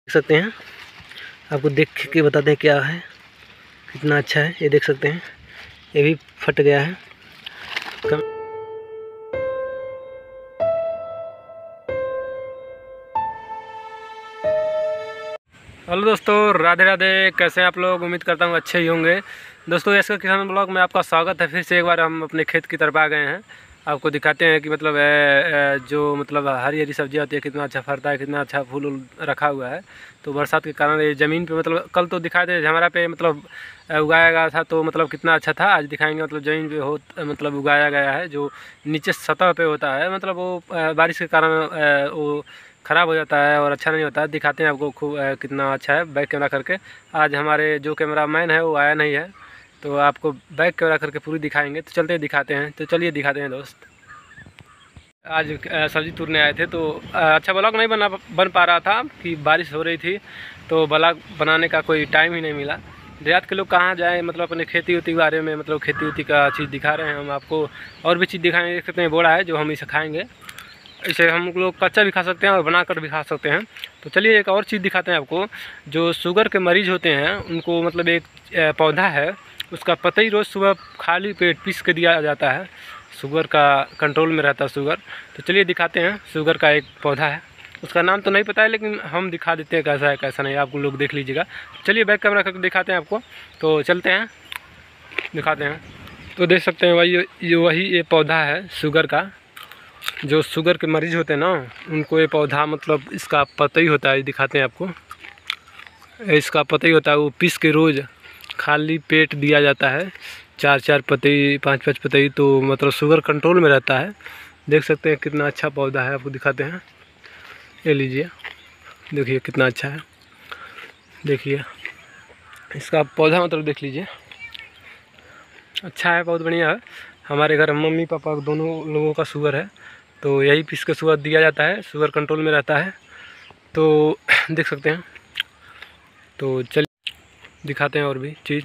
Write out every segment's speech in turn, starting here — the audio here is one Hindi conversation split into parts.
देख सकते हैं, आपको देख के बताते हैं क्या है, कितना अच्छा है। ये देख सकते हैं, ये भी फट गया है। हेलो दोस्तों, राधे राधे। कैसे हैं आप लोग? उम्मीद करता हूँ अच्छे ही होंगे। दोस्तों एसके किसान ब्लॉग में आपका स्वागत है। फिर से एक बार हम अपने खेत की तरफ आ गए हैं। आपको दिखाते हैं कि मतलब जो मतलब हरी हरी सब्जियाँ होती है, कितना अच्छा फरता है, कितना अच्छा फूल रखा हुआ है। तो बरसात के कारण ये ज़मीन पे मतलब कल तो दिखाए थे हमारा पे मतलब उगाया गया था, तो मतलब कितना अच्छा था। आज दिखाएंगे मतलब ज़मीन पे हो मतलब उगाया गया है, जो नीचे सतह पे होता है, मतलब वो बारिश के कारण वो ख़राब हो जाता है और अच्छा नहीं होता है। दिखाते हैं आपको खूब कितना अच्छा है बैक कैमरा करके। आज हमारे जो कैमरा मैन है वो आया नहीं है, तो आपको बैक कैमरा करके पूरी दिखाएंगे। तो चलते दिखाते हैं, तो चलिए दिखाते हैं दोस्त। आज सब्ज़ी तोड़ने आए थे, तो अच्छा ब्लॉग नहीं बन पा रहा था कि बारिश हो रही थी, तो ब्लॉग बनाने का कोई टाइम ही नहीं मिला। देहात के लोग कहाँ जाएँ, मतलब अपने खेती उती के बारे में, मतलब खेती उती का चीज़ दिखा रहे हैं हम आपको। और भी चीज़ दिखाएंगे। देख सकते हैं बोड़ा है जो हम इसे खाएँगे। इसे हम लोग कच्चा भी खा सकते हैं और बनाकर भी खा सकते हैं। तो चलिए एक और चीज़ दिखाते हैं आपको। जो शुगर के मरीज़ होते हैं उनको मतलब एक पौधा है, उसका पत्ती रोज़ सुबह खाली पेट पीस के दिया जाता है। शुगर का कंट्रोल में रहता है शुगर। तो चलिए दिखाते हैं। शुगर का एक पौधा है, उसका नाम तो नहीं पता है, लेकिन हम दिखा देते हैं कैसा है कैसा नहीं, आप लोग देख लीजिएगा। चलिए बैक कैमरा करके दिखाते हैं आपको। तो चलते हैं दिखाते हैं। तो देख सकते हैं वही ये पौधा है शुगर का। जो शुगर के मरीज़ होते हैं ना, उनको ये पौधा मतलब इसका पत्ती होता है, दिखाते हैं आपको। इसका पत्ती होता है, वो पीस के रोज़ खाली पेट दिया जाता है। 4-4 पत्ती 5-5 पत्ती, तो मतलब शुगर कंट्रोल में रहता है। देख सकते हैं कितना अच्छा पौधा है, आपको दिखाते हैं। ये लीजिए, देखिए कितना अच्छा है। देखिए इसका पौधा मतलब देख लीजिए, अच्छा है, बहुत बढ़िया है। हमारे घर मम्मी पापा दोनों लोगों का शुगर है, तो यही पीस के शुगर दिया जाता है, शुगर कंट्रोल में रहता है। तो देख सकते हैं। तो चलिए दिखाते हैं और भी चीज़।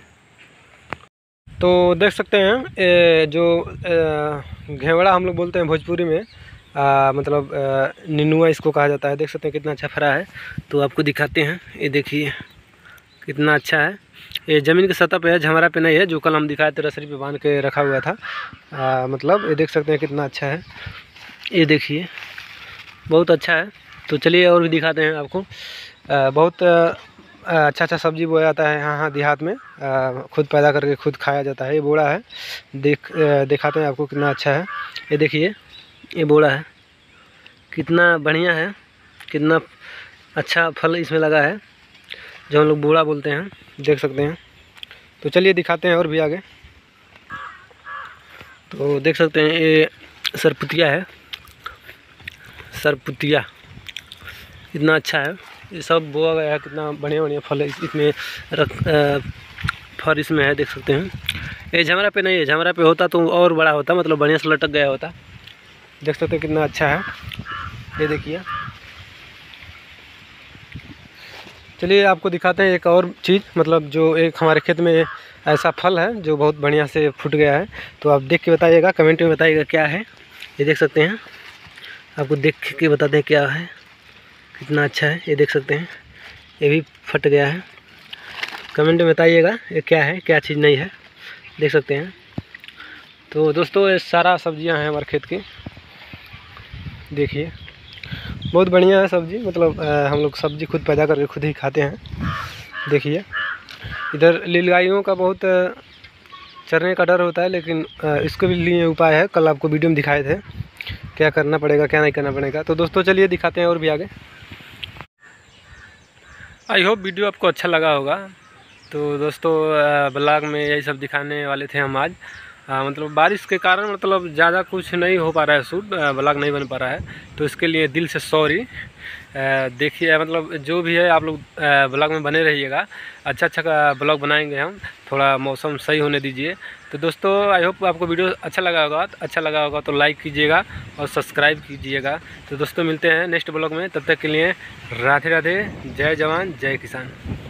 तो देख सकते हैं जो घेवड़ा हम लोग बोलते हैं भोजपुरी में, मतलब निनुआ इसको कहा जाता है। देख सकते हैं कितना अच्छा फरा है। तो आपको दिखाते हैं, ये देखिए कितना अच्छा है। ये ज़मीन की सतह पे है, झमरा पे नहीं है, जो कल हम दिखाए थे रसरी पे बांध के रखा हुआ था। मतलब ये देख सकते हैं कितना अच्छा है। ये देखिए बहुत अच्छा है। तो चलिए और भी दिखाते हैं आपको। बहुत अच्छा अच्छा सब्जी बोया जाता है यहाँ देहात में, खुद पैदा करके खुद खाया जाता है। ये बोड़ा है, दिखाते हैं आपको कितना अच्छा है। ये देखिए ये बोड़ा है, कितना बढ़िया है, कितना अच्छा फल इसमें लगा है, जो हम लोग बोड़ा बोलते हैं। देख सकते हैं। तो चलिए दिखाते हैं और भी आगे। तो देख सकते हैं ये सरपुतिया है, सरपुतिया कितना अच्छा है। ये सब बोआ गया है, कितना बढ़िया बढ़िया फल इसमें फल इसमें है। देख सकते हैं ये झमरा पे नहीं है, झमरा पे होता तो और बड़ा होता, मतलब बढ़िया से लटक गया होता। देख सकते हैं कितना अच्छा है। ये देखिए। चलिए आपको दिखाते हैं एक और चीज़, मतलब जो एक हमारे खेत में ऐसा फल है जो बहुत बढ़िया से फूट गया है। तो आप देख के बताइएगा, कमेंट में बताइएगा क्या है। ये देख सकते हैं, आपको देख के बताते हैं क्या है, कितना अच्छा है। ये देख सकते हैं, ये भी फट गया है। कमेंट में बताइएगा ये क्या है, क्या चीज़ नहीं है। देख सकते हैं। तो दोस्तों ये सारा सब्जियां हैं हमारे खेत की, देखिए बहुत बढ़िया है सब्जी। मतलब हम लोग सब्जी खुद पैदा करके खुद ही खाते हैं। देखिए इधर नीलगायों का बहुत चरने का डर होता है, लेकिन इसके भी लिए उपाय है, कल आपको वीडियो में दिखाए थे क्या करना पड़ेगा क्या नहीं करना पड़ेगा। तो दोस्तों चलिए दिखाते हैं और भी आगे। आई होप वीडियो आपको अच्छा लगा होगा। तो दोस्तों ब्लॉग में यही सब दिखाने वाले थे हम आज। मतलब बारिश के कारण मतलब ज़्यादा कुछ नहीं हो पा रहा है, शूट ब्लॉग नहीं बन पा रहा है, तो इसके लिए दिल से सॉरी। देखिए मतलब जो भी है आप लोग ब्लॉग में बने रहिएगा, अच्छा अच्छा ब्लॉग बनाएंगे हम, थोड़ा मौसम सही होने दीजिए। तो दोस्तों आई होप आपको वीडियो अच्छा लगा होगा तो लाइक कीजिएगा और सब्सक्राइब कीजिएगा। तो दोस्तों मिलते हैं नेक्स्ट ब्लॉग में, तब तक के लिए राधे राधे, जय जवान जय किसान।